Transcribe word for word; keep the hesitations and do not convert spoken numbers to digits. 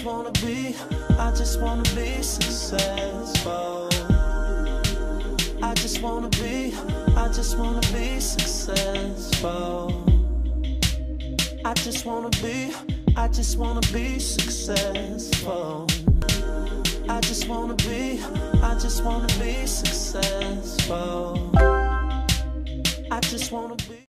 just wanna be, I just wanna be successful. I just wanna be, I just wanna be successful. I just wanna be, I just wanna be successful. I just wanna be, I just wanna be successful. I just wanna be